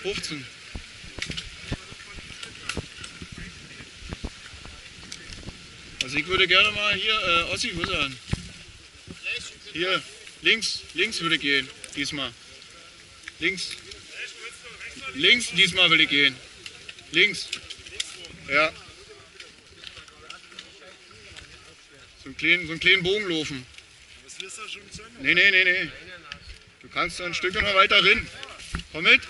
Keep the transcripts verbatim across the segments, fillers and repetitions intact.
fünfzehn. Also ich würde gerne mal hier, äh, Ossi, wo ist er denn? Hier, links, links würde ich gehen, diesmal. Links. Links, diesmal will ich gehen. Links. Ja. So einen kleinen, so einen kleinen Bogen laufen. Was willst du schon sagen? Nee, nee, nee, nee. Du kannst da ein Stück noch weiter rein. Komm mit.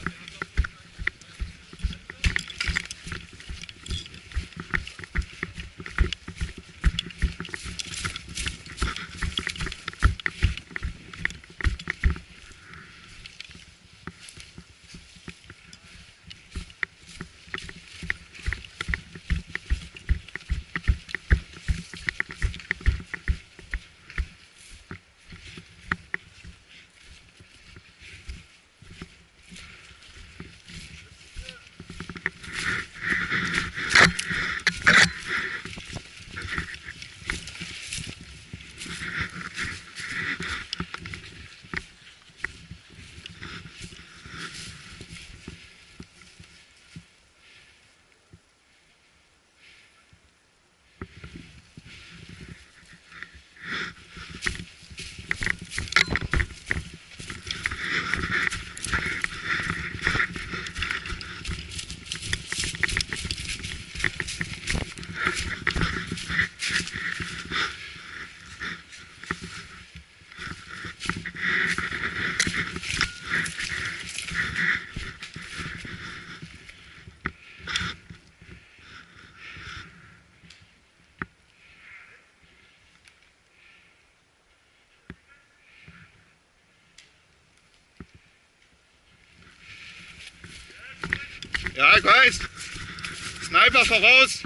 Ja, ich weiß. Sniper voraus.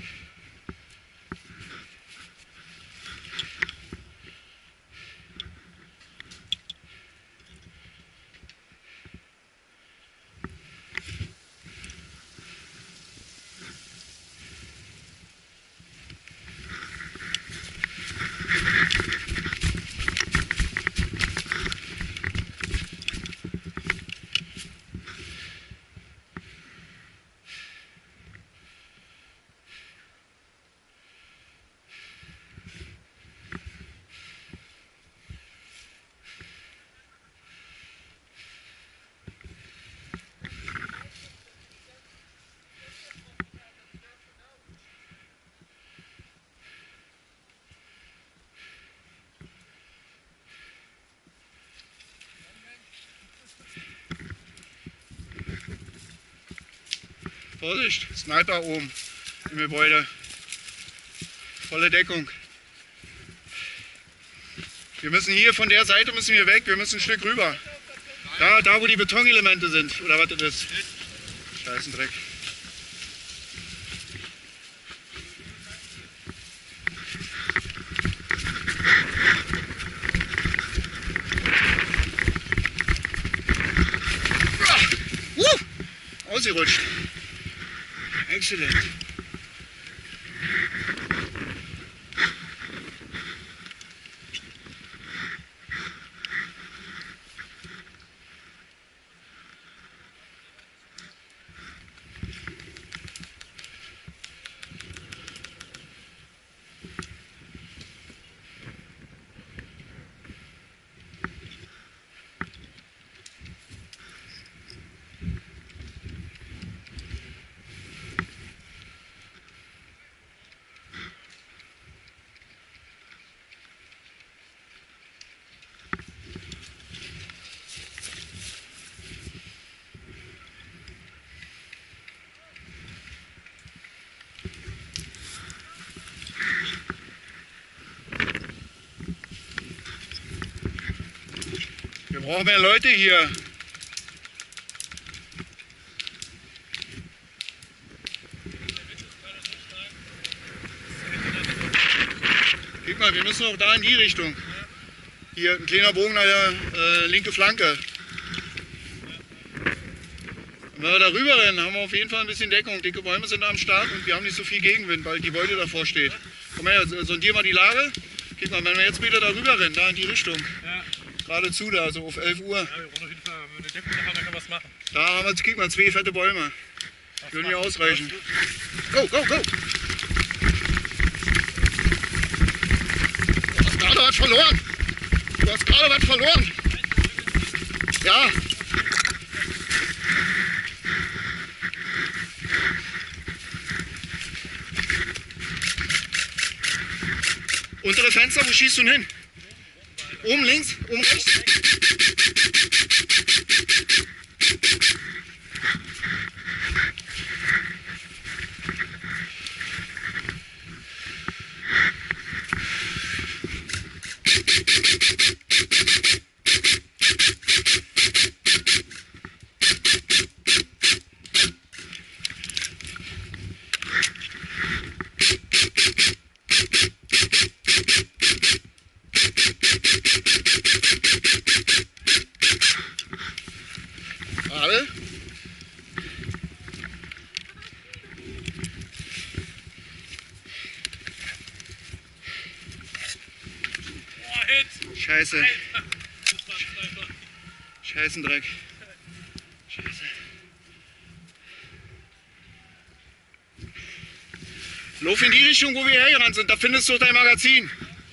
Vorsicht, Sniper oben im Gebäude. Volle Deckung. Wir müssen hier von der Seite müssen wir weg, wir müssen ein Stück rüber. Da, da wo die Betonelemente sind, oder was das ist. Scheißendreck. Uh, ausgerutscht. Exzellent. Wir brauchen mehr Leute hier. Guck mal, wir müssen auch da in die Richtung. Hier ein kleiner Bogen nach der äh, linke Flanke. Und wenn wir da rüber rennen, haben wir auf jeden Fall ein bisschen Deckung. Dicke Bäume sind da am Start und wir haben nicht so viel Gegenwind, weil die Beute davor steht. Komm her, sondier mal die Lage. Guck mal, wenn wir jetzt wieder da rüber rennen, da in die Richtung. Ja. Geradezu da, so auf elf Uhr. Ja, wir brauchen auf jeden Fall Wenn der Deppen nachher, dann kann was machen. Da haben wir, kriegt man zwei fette Bäume. Würden hier ausreichen. Go, go, go! Du hast gerade was verloren! Du hast gerade was verloren! Ja! Untere Fenster, wo schießt du denn hin? Oben links, oben rechts? Alle? Boah, Hit! Scheiße. Alter. Das war ein Sniper. Scheißendreck. Scheiße. Lauf in die Richtung, wo wir hergerannt sind. Da findest du dein Magazin.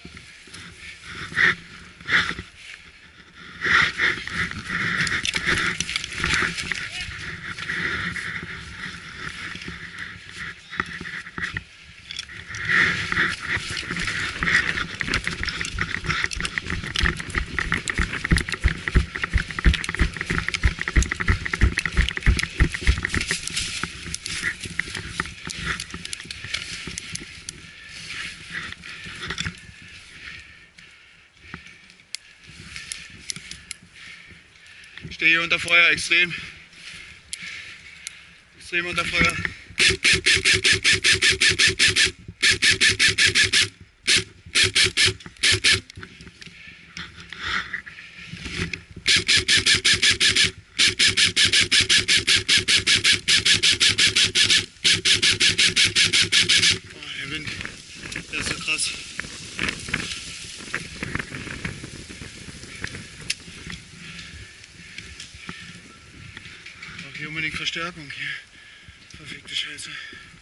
Ich stehe hier unter Feuer, extrem. Extrem unter Feuer. Oh, der Wind, der ist so krass. Hier unbedingt Verstärkung hier. Verfickte Scheiße.